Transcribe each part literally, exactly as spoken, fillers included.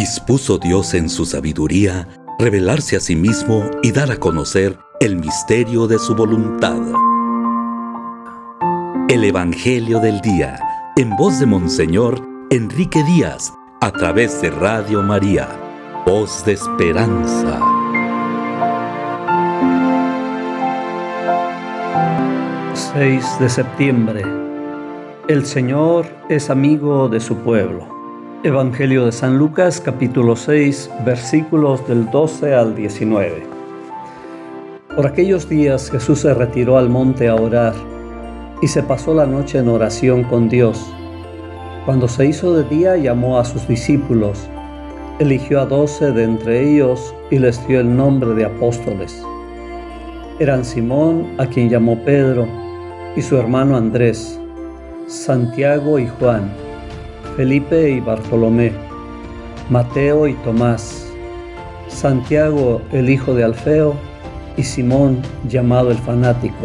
Dispuso Dios en su sabiduría revelarse a sí mismo y dar a conocer el misterio de su voluntad. El Evangelio del Día, en voz de Monseñor Enrique Díaz, a través de Radio María, voz de esperanza. seis de septiembre. El Señor es amigo de su pueblo. Evangelio de San Lucas, capítulo seis, versículos del doce al diecinueve. Por aquellos días Jesús se retiró al monte a orar y se pasó la noche en oración con Dios. Cuando se hizo de día, llamó a sus discípulos, eligió a doce de entre ellos y les dio el nombre de apóstoles. Eran Simón, a quien llamó Pedro, y su hermano Andrés, Santiago y Juan, Felipe y Bartolomé, Mateo y Tomás, Santiago el hijo de Alfeo y Simón llamado el fanático,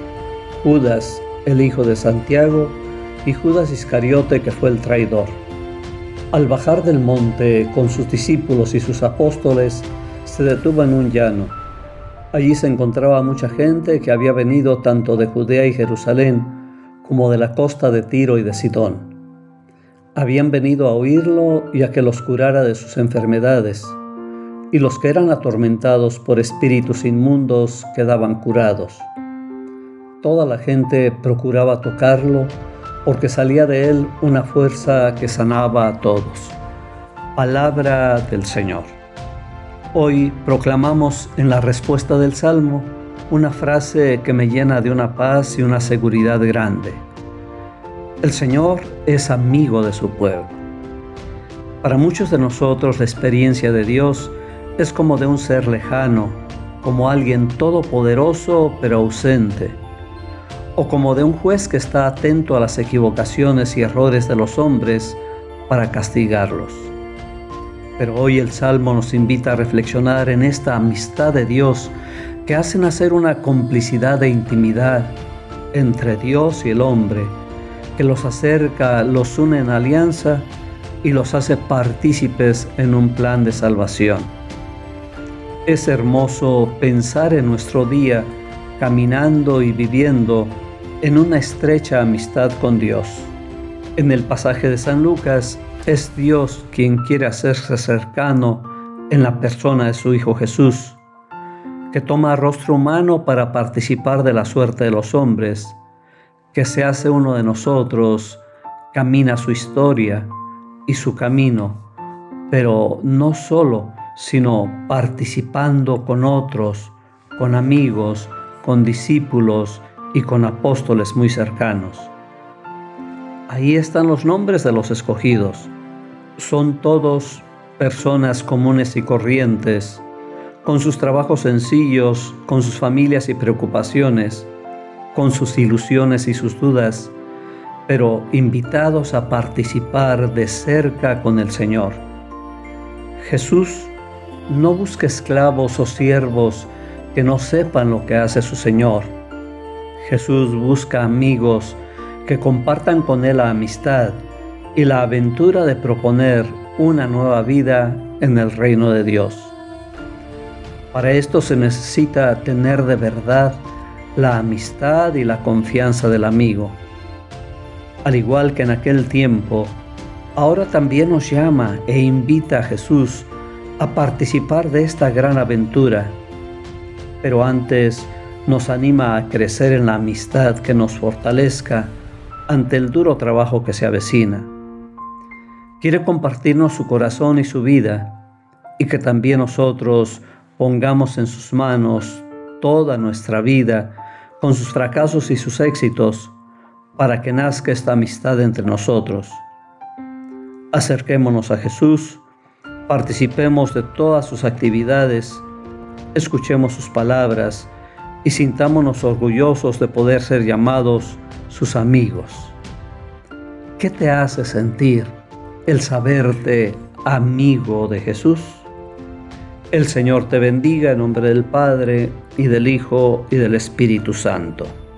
Judas el hijo de Santiago y Judas Iscariote, que fue el traidor. Al bajar del monte con sus discípulos y sus apóstoles, se detuvo en un llano. Allí se encontraba mucha gente que había venido tanto de Judea y Jerusalén como de la costa de Tiro y de Sidón. Habían venido a oírlo y a que los curara de sus enfermedades, y los que eran atormentados por espíritus inmundos quedaban curados. Toda la gente procuraba tocarlo, porque salía de él una fuerza que sanaba a todos. Palabra del Señor. Hoy proclamamos en la respuesta del Salmo una frase que me llena de una paz y una seguridad grande. El Señor es amigo de su pueblo. Para muchos de nosotros la experiencia de Dios es como de un ser lejano, como alguien todopoderoso pero ausente, o como de un juez que está atento a las equivocaciones y errores de los hombres para castigarlos. Pero hoy el Salmo nos invita a reflexionar en esta amistad de Dios que hace nacer una complicidad de intimidad entre Dios y el hombre, que los acerca, los une en alianza y los hace partícipes en un plan de salvación. Es hermoso pensar en nuestro día caminando y viviendo en una estrecha amistad con Dios. En el pasaje de San Lucas, es Dios quien quiere hacerse cercano en la persona de su Hijo Jesús, que toma rostro humano para participar de la suerte de los hombres, que se hace uno de nosotros, camina su historia y su camino, pero no solo, sino participando con otros, con amigos, con discípulos y con apóstoles muy cercanos. Ahí están los nombres de los escogidos. Son todos personas comunes y corrientes, con sus trabajos sencillos, con sus familias y preocupaciones, con sus ilusiones y sus dudas, pero invitados a participar de cerca con el Señor. Jesús no busca esclavos o siervos que no sepan lo que hace su Señor. Jesús busca amigos que compartan con Él la amistad y la aventura de proponer una nueva vida en el reino de Dios. Para esto se necesita tener de verdad la amistad y la confianza del amigo. Al igual que en aquel tiempo, ahora también nos llama e invita a Jesús a participar de esta gran aventura, pero antes nos anima a crecer en la amistad que nos fortalezca ante el duro trabajo que se avecina. Quiere compartirnos su corazón y su vida, y que también nosotros pongamos en sus manos toda nuestra vida, con sus fracasos y sus éxitos, para que nazca esta amistad entre nosotros. Acerquémonos a Jesús, participemos de todas sus actividades, escuchemos sus palabras y sintámonos orgullosos de poder ser llamados sus amigos. ¿Qué te hace sentir el saberte amigo de Jesús? El Señor te bendiga en nombre del Padre, y del Hijo, y del Espíritu Santo.